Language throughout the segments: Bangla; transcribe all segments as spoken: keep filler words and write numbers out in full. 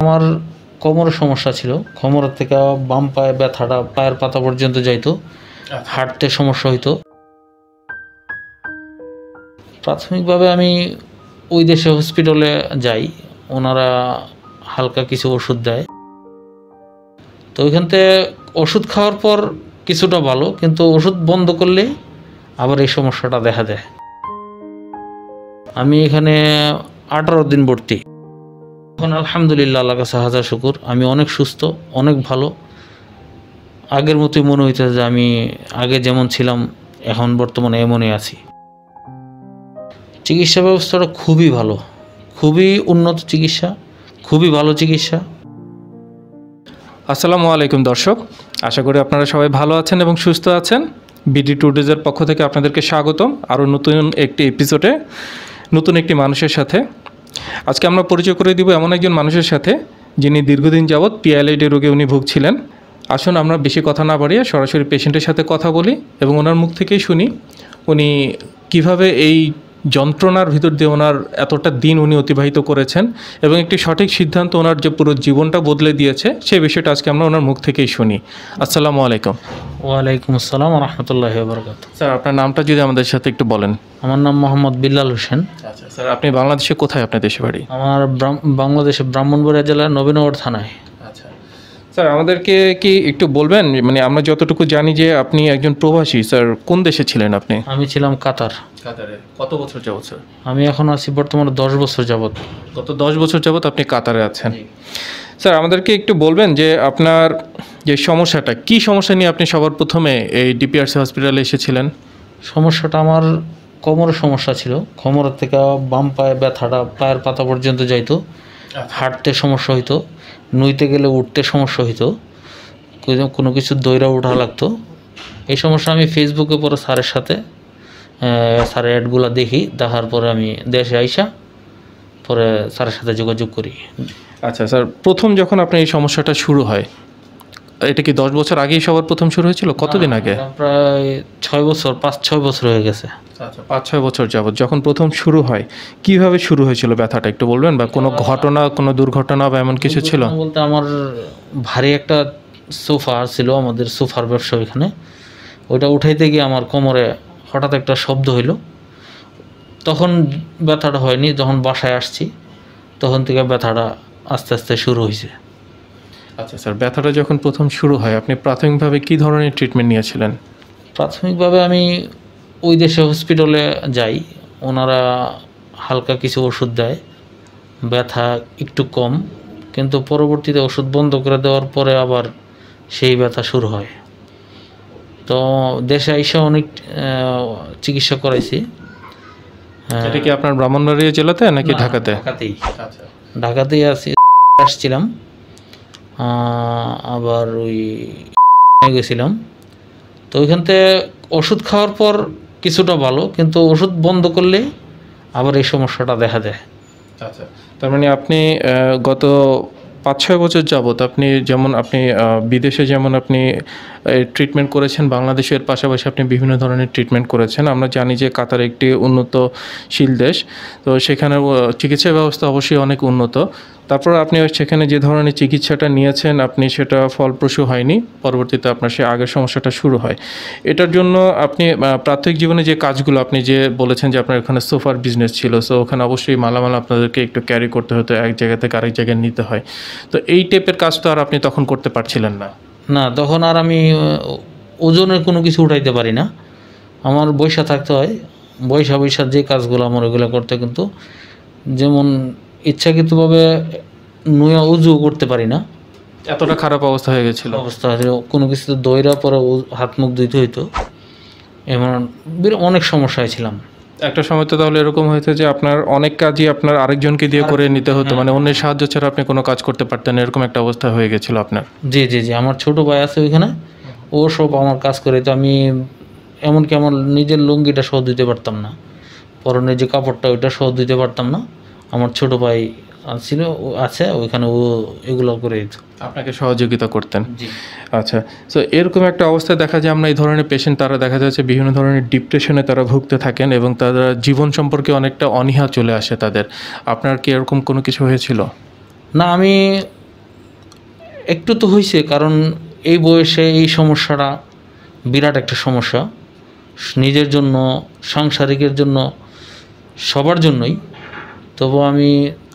আমার কোমরের সমস্যা ছিল, কোমরের থেকে বাম পায়ে ব্যথাটা পায়ের পাতা পর্যন্ত যাইতো, হাঁটতে সমস্যা হইতো। প্রাথমিকভাবে আমি ওই দেশে হসপিটালে যাই, ওনারা হালকা কিছু ওষুধ দেয়। তো ওইখান থেকে ওষুধ খাওয়ার পর কিছুটা ভালো, কিন্তু ওষুধ বন্ধ করলে আবার এই সমস্যাটা দেখা দেয়। আমি এখানে আঠারো দিন ভর্তি। এখন আলহামদুলিল্লাহ, আল্লাহর কাছে হাজার শুকুর, আমি অনেক সুস্থ, অনেক ভালো। আগের মতোই মনে হইতেছে যে আমি আগে যেমন ছিলাম এখন বর্তমানে এমনই আছি। চিকিৎসা ব্যবস্থাটা খুবই ভালো, খুবই উন্নত চিকিৎসা, খুবই ভালো চিকিৎসা। আসসালামু আলাইকুম দর্শক, আশা করি আপনারা সবাই ভালো আছেন এবং সুস্থ আছেন। বিডি টুডেজের পক্ষ থেকে আপনাদেরকে স্বাগতম আরও নতুন একটি এপিসোডে, নতুন একটি মানুষের সাথে। আজকে আমরা পরিচয় করে দিব এমন একজন মানুষের সাথে যিনি দীর্ঘদিন যাবৎ পিএলআইডি রোগে উনি ভুগছিলেন। আসুন আমরা বেশি কথা না বাড়িয়ে সরাসরি পেশেন্টের সাথে কথা বলি এবং ওনার মুখ থেকেই শুনি উনি কিভাবে এই যন্ত্রণার ভিতর দিয়ে ওনার এতটা দিন উনি অতিবাহিত করেছেন এবং একটি সঠিক সিদ্ধান্ত ওনার যে পুরো জীবনটা বদলে দিয়েছে সেই বিষয়টা আজকে আমরা ওনার মুখ থেকেই শুনি। আসসালামু আলাইকুম। ওয়ালাইকুম আসসালাম ওয়া রাহমাতুল্লাহি ওয়া বারাকাতুহু। স্যার, আপনার নামটা যদি আমাদের সাথে একটু বলেন। আমার নাম মোহাম্মদ বিল্লাল হোসেন। আচ্ছা স্যার, আপনি বাংলাদেশে কোথায় আপনার দেশে বাড়ি? আমার বাংলাদেশে ব্রাহ্মণবাড়িয়া জেলার নবীনগর থানায়। আচ্ছা স্যার, আমাদেরকে কি একটু বলবেন, মানে আমরা যতটুকু জানি যে আপনি একজন প্রবাসী। স্যার, কোন দেশে ছিলেন আপনি? আমি ছিলাম কাতার। কাতারে কত বছর যাবত স্যার? আমি এখন আছি বর্তমানে দশ বছর যাবত। গত দশ বছর যাবত আপনি কাতারে আছেন। স্যার, আমাদেরকে একটু বলবেন যে আপনার যে সমস্যাটা, কি সমস্যা নিয়ে আপনি সবার প্রথমে এই ডিপিআরসি হসপিটালে এসেছিলেন? সমস্যাটা আমার কোমরের সমস্যা ছিল, কোমরের থেকে বাম পায়ে ব্যথাটা পায়ের পাতা পর্যন্ত যাইতো, হাঁটতে সমস্যা হইতো, নুইতে গেলে উঠতে সমস্যা হইতো, কোনো কিছু দইরা উঠা লাগতো। এই সমস্যা আমি ফেসবুকে পরে স্যারের সাথে স্যারের অ্যাডগুলো দেখি, দেখার পরে আমি দেশে আইসা পরে স্যারের সাথে যোগাযোগ করি। আচ্ছা স্যার, প্রথম যখন আপনার এই সমস্যাটা শুরু হয়, এটা কি দশ বছর আগেই সবার প্রথম শুরু হয়েছিল? কতদিন আগে? প্রায় ছয় বছর, পাঁচ ছয় বছর হয়ে গেছে। আচ্ছা, পাঁচ ছয় বছর যাবত যখন প্রথম শুরু হয়, কিভাবে শুরু হয়েছিল ব্যথাটা একটু বলবেন? বা কোনো ঘটনা, কোনো দুর্ঘটনা বা এমন কিছু ছিল? বলতে আমার ভারী একটা সোফা ছিল, আমাদের সোফার ব্যবসা ওইখানে, ওইটা উঠাইতে গিয়ে আমার কোমরে হঠাৎ একটা শব্দ হইল। তখন ব্যথাটা হয়নি, যখন বাসায় আসছি তখন থেকে ব্যথাটা আস্তে আস্তে শুরু হয়েছে। আচ্ছা স্যার, ব্যথাটা যখন প্রথম শুরু হয় আপনি প্রাথমিকভাবে কী ধরনের ট্রিটমেন্ট নিয়েছিলেন? প্রাথমিকভাবে আমি ওই দেশে হসপিটালে যাই, ওনারা হালকা কিছু ওষুধ দেয়, ব্যথা একটু কম, কিন্তু পরবর্তীতে ওষুধ বন্ধ করে দেওয়ার পরে আবার সেই ব্যথা শুরু হয়। তো দেশে আইসা অনেক চিকিৎসা করাইছি। এটা কি আপনার ব্রাহ্মণবাড়িয়া জেলাতে নাকি ঢাকাতে? ঢাকাতেই। আচ্ছা, ঢাকাতেই আছি, আসছিলাম, আবার ওই গেছিলাম। তো ওইখান থেকে ওষুধ খাওয়ার পর কিছুটা ভালো, কিন্তু ওষুধ বন্ধ করলে আবার এই সমস্যাটা দেখা দেয়। আচ্ছা, তার মানে আপনি গত পাঁচ ছয় বছর যাবত আপনি যেমন আপনি বিদেশে যেমন আপনি ট্রিটমেন্ট করেছেন, বাংলাদেশের পাশাপাশি আপনি বিভিন্ন ধরনের ট্রিটমেন্ট করেছেন। আমরা জানি যে কাতার একটি উন্নতশীল দেশ, তো সেখানে চিকিৎসা ব্যবস্থা অবশ্যই অনেক উন্নত। তারপর আপনি সেখানে যে ধরনের চিকিৎসাটা নিয়েছেন আপনি সেটা ফলপ্রসূ হয়নি, পরবর্তীতে আপনার সে আগের সমস্যাটা শুরু হয়। এটার জন্য আপনি প্রাথমিক জীবনে যে কাজগুলো আপনি যে বলেছেন যে আপনার ওখানে সোফার বিজনেস ছিল, সো ওখানে অবশ্যই মালামাল আপনাদেরকে একটু ক্যারি করতে হতো, এক জায়গা থেকে আরেক জায়গায় নিতে হয়। তো এই টাইপের কাজ তো আর আপনি তখন করতে পারছিলেন না? না, তখন আর আমি ওজনের কোনো কিছু উঠাইতে পারি না, আমার বৈশা থাকতে হয়। বৈশা বৈশা যে কাজগুলো আমার ওইগুলো করতে, কিন্তু যেমন ইচ্ছাকৃতভাবে নুয়া উজু করতে পারি না, এতটা খারাপ অবস্থা হয়ে গেছিল। অবস্থা হয়েছিল, কোনো কিছু দইরা পরে হাত মুখ ধুইতে হইতো, এমন অনেক সমস্যায় ছিলাম। একটা সময় তো তাহলে এরকম হয়েছে যে আপনার অনেক কাজই আপনার আরেকজনকে দিয়ে করে নিতে হতো, মানে অন্যের সাহায্য ছাড়া আপনি কোনো কাজ করতে পারতেন, এরকম একটা অবস্থা হয়ে গেছিল আপনার? জি জি জি আমার ছোট ভাই আছে ওইখানে, ও সব আমার কাজ করে। তো আমি এমনকি আমার নিজের লুঙ্গিটা সহ দিতে পারতাম না, পরনের যে কাপড়টা ওইটা সহ দিতে পারতাম না, আমার ছোট ভাই ছিল আছে ওইখানে, ও এগুলো করে দিত, আপনাকে সহযোগিতা করতেন। জি। আচ্ছা, সো এরকম একটা অবস্থায় দেখা যায় আমরা এই ধরনের পেশেন্ট, তারা দেখা যাচ্ছে বিভিন্ন ধরনের ডিপ্রেশনে তারা ভুগতে থাকেন এবং তারা জীবন সম্পর্কে অনেকটা অনীহা চলে আসে তাদের। আপনার কি এরকম কোনো কিছু হয়েছিল? না, আমি একটু তো হয়েছে, কারণ এই বয়সে এই সমস্যাটা বিরাট একটা সমস্যা, নিজের জন্য, সাংসারিকের জন্য, সবার জন্যই। তবু আমি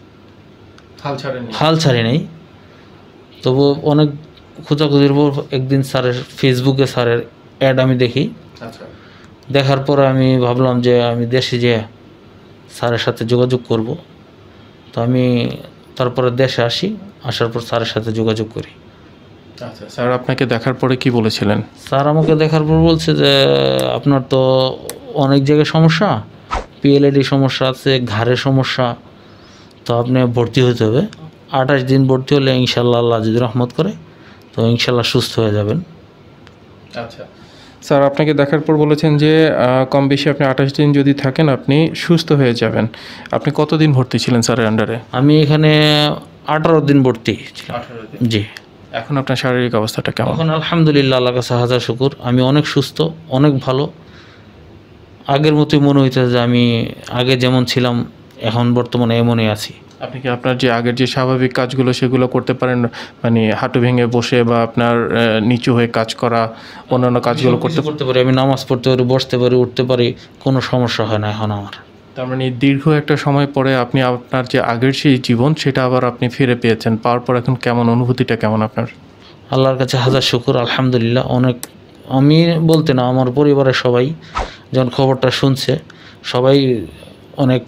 হাল ছাড়েনি হাল ছাড়ি নাই। তবু অনেক খোঁজাখুঁজির পর একদিন স্যারের ফেসবুকে স্যারের অ্যাড আমি দেখি। আচ্ছা দেখার পর আমি ভাবলাম যে আমি দেশে যেয়ে স্যারের সাথে যোগাযোগ করব। তো আমি তারপরে দেশে আসি, আসার পর স্যারের সাথে যোগাযোগ করি। আচ্ছা স্যার আপনাকে দেখার পরে কি বলেছিলেন? স্যার আমাকে দেখার পর বলছে যে আপনার তো অনেক জায়গায় সমস্যা, পিএলআইডি সমস্যা আছে, ঘাড়ের সমস্যা, তো আপনি ভর্তি হতে হবে। আঠাশ দিন ভর্তি হলে ইনশাল্লাহ আল্লাহ যদি রহমত করে তো ইনশাল্লাহ সুস্থ হয়ে যাবেন। আচ্ছা স্যার আপনাকে দেখার পর বলেছেন যে আহ, কম বেশি আপনি আঠাশ দিন যদি থাকেন আপনি সুস্থ হয়ে যাবেন। আপনি কতদিন ভর্তি ছিলেন স্যারের আন্ডারে? আমি এখানে আঠারো দিন ভর্তি ছিলাম। আঠারো দিন। জি। এখন আপনার শারীরিক অবস্থাটা কেমন? এখন আলহামদুলিল্লাহ আল্লাহ কাছে হাজার শুকুর, আমি অনেক সুস্থ, অনেক ভালো। আগের মতোই মনে হইতেছে যে আমি আগে যেমন ছিলাম এখন বর্তমানে এমনই আছি। আপনি কি আপনার যে আগের যে স্বাভাবিক কাজগুলো সেগুলো করতে পারেন, মানে হাঁটু ভেঙে বসে বা আপনার আহ, নিচু হয়ে কাজ করা, অন্যান্য কাজগুলো করতে? করতে পারি, আমি নামাজ পড়তে পারি, বসতে পারি, উঠতে পারি, কোনো সমস্যা হয় না এখন আমার। তার মানে দীর্ঘ একটা সময় পরে আপনি আপনার যে আগের সেই জীবন সেটা আবার আপনি ফিরে পেয়েছেন, পাওয়ার পর এখন কেমন অনুভূতিটা কেমন আপনার? আল্লাহর কাছে হাজার শুকুর, আলহামদুলিল্লাহ। অনেক, আমি বলতে না, আমার পরিবারের সবাই যখন খবরটা শুনছে সবাই অনেক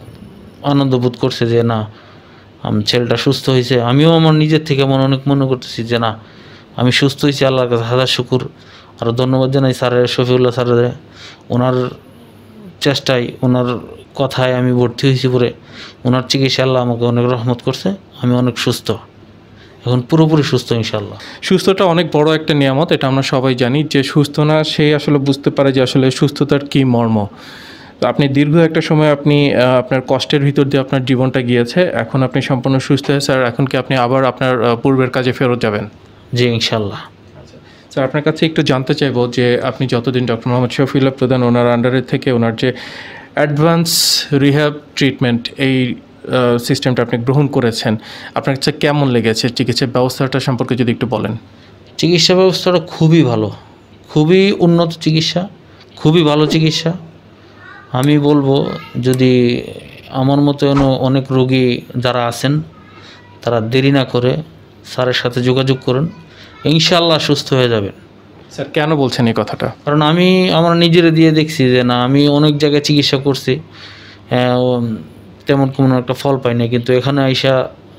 আনন্দ বোধ করছে যে না আমার ছেলেটা সুস্থ হয়েছে। আমিও আমার নিজের থেকে মনে অনেক মনে করতেছি যে না আমি সুস্থ হয়েছি, আল্লাহর কাছে হাজার শুকুর। আরও ধন্যবাদ জানাই স্যারের, শফিউল্লাহ স্যারের, ওনার চেষ্টায়, ওনার কথায় আমি ভর্তি হয়েছি পরে, ওনার চিকিৎসা আল্লাহ আমাকে অনেক রহমত করছে, আমি অনেক সুস্থ, এখন পুরোপুরি সুস্থ ইনশাল্লাহ। সুস্থতা অনেক বড় একটা নিয়ামত, এটা আমরা সবাই জানি। যে সুস্থ না সে আসলে বুঝতে পারে যে আসলে সুস্থতার কী মর্ম। তো আপনি দীর্ঘ একটা সময় আপনি আহ, আপনার কষ্টের ভিতর দিয়ে আপনার জীবনটা গিয়েছে, এখন আপনি সম্পূর্ণ সুস্থ হয়েছে, আর এখন কি আপনি আবার আপনার আহ, পূর্বের কাজে ফেরত যাবেন? জি ইনশাল্লাহ। স্যার আপনার কাছে একটু জানতে চাইবো যে আপনি যতদিন ডক্টর মোহাম্মদ শফিউল্লাহ প্রধান ওনার আন্ডারে থেকে ওনার যে অ্যাডভান্স রিহ্যাব ট্রিটমেন্ট এই সিস্টেমটা আপনি গ্রহণ করেছেন, আপনার কাছে কেমন লেগেছে? চিকিৎসা ব্যবস্থাটা সম্পর্কে যদি একটু বলেন। চিকিৎসা ব্যবস্থাটা খুবই ভালো, খুবই উন্নত চিকিৎসা, খুবই ভালো চিকিৎসা। আমি বলবো যদি আমার মতো অনেক রোগী যারা আছেন তারা দেরি না করে স্যারের সাথে যোগাযোগ করুন, ইনশাআল্লাহ সুস্থ হয়ে যাবেন। স্যার কেন বলছেন এই কথাটা? কারণ আমি আমার নিজের দিয়ে দেখছি যে না আমি অনেক জায়গায় চিকিৎসা করছি, হ্যাঁ, তেমন কোনো একটা ফল পাই না, কিন্তু এখানে আইসা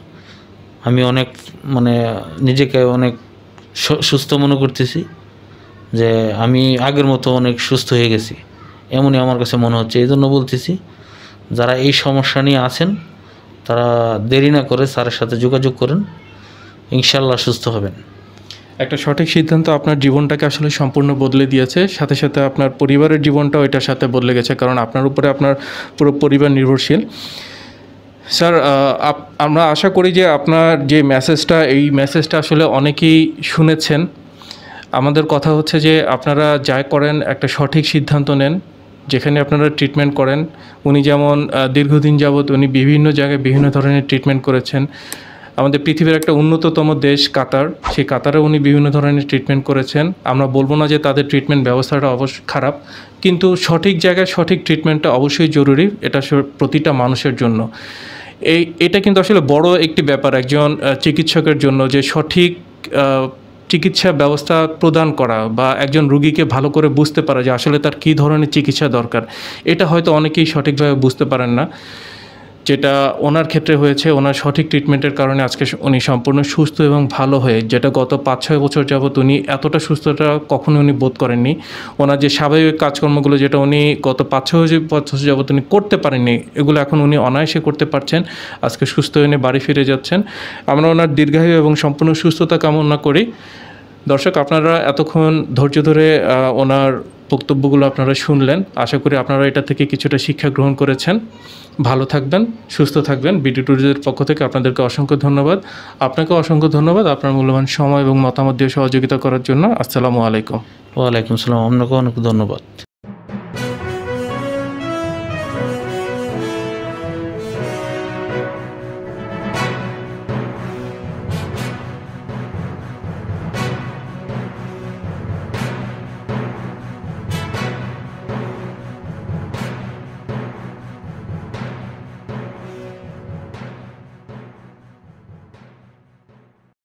আমি অনেক মানে নিজেকে অনেক সুস্থ মনে করতেছি যে আমি আগের মতো অনেক সুস্থ হয়ে গেছি, এমনই আমার কাছে মনে হচ্ছে। এই জন্য বলতেছি যারা এই সমস্যা নিয়ে আছেন তারা দেরি না করে স্যারের সাথে যোগাযোগ করেন, ইনশাল্লাহ সুস্থ হবেন। একটা সঠিক সিদ্ধান্ত আপনার জীবনটাকে আসলে সম্পূর্ণ বদলে দিয়েছে, সাথে সাথে আপনার পরিবারের জীবনটাও এটার সাথে বদলে গেছে, কারণ আপনার উপরে আপনার পুরো পরিবার নির্ভরশীল। স্যার আমরা আশা করি যে আপনার যে মেসেজটা, এই মেসেজটা আসলে অনেকেই শুনেছেন। আমাদের কথা হচ্ছে যে আপনারা যা করেন একটা সঠিক সিদ্ধান্ত নেন, যেখানে আপনারা ট্রিটমেন্ট করেন। উনি যেমন দীর্ঘদিন যাবৎ উনি বিভিন্ন জায়গায় বিভিন্ন ধরনের ট্রিটমেন্ট করেছেন। আমাদের পৃথিবীর একটা অন্যতম দেশ কাতার, সেই কাতারে উনি বিভিন্ন ধরনের ট্রিটমেন্ট করেছেন। আমরা বলবো না যে তাদের ট্রিটমেন্ট ব্যবস্থাটা অবশ্যই খারাপ, কিন্তু সঠিক জায়গায় সঠিক ট্রিটমেন্টটা অবশ্যই জরুরি, এটা প্রতিটা মানুষের জন্য। এই এটা কিন্তু আসলে বড় একটি ব্যাপার একজন চিকিৎসকের জন্য, যে সঠিক চিকিৎসা ব্যবস্থা প্রদান করা বা একজন রুগীকে ভালো করে বুঝতে পারা যে আসলে তার কী ধরনের চিকিৎসা দরকার। এটা হয়তো অনেকেই সঠিকভাবে বুঝতে পারেন না, যেটা ওনার ক্ষেত্রে হয়েছে। ওনার সঠিক ট্রিটমেন্টের কারণে আজকে উনি সম্পূর্ণ সুস্থ এবং ভালো হয়ে, যেটা গত পাঁচ ছয় বছর যাবৎ উনি এতটা সুস্থতা কখনো উনি বোধ করেননি। ওনার যে স্বাভাবিক কাজকর্মগুলো যেটা উনি গত পাঁচ ছয় বছর যাবৎ উনি করতে পারেননি, এগুলো এখন উনি অনায়াসে করতে পারছেন। আজকে সুস্থ হয়ে বাড়ি ফিরে যাচ্ছেন। আমরা ওনার দীর্ঘায়ু এবং সম্পূর্ণ সুস্থতা কামনা করি। দর্শক, আপনারা এতক্ষণ ধৈর্য ধরে ওনার বক্তব্যগুলো আপনারা শুনলেন। আশা করি আপনারা এটা থেকে কিছুটা শিক্ষা গ্রহণ করেছেন। ভালো থাকবেন, সুস্থ থাকবেন। বিডি ট্যুরিজমের পক্ষ থেকে আপনাদেরকে অসংখ্য ধন্যবাদ। আপনাকেও অসংখ্য ধন্যবাদ আপনার মূল্যবান সময় এবং মতামত দিয়ে সহযোগিতা করার জন্য। আসসালামু আলাইকুম। ওয়ালাইকুম আসসালাম, আপনাকেও অনেক ধন্যবাদ।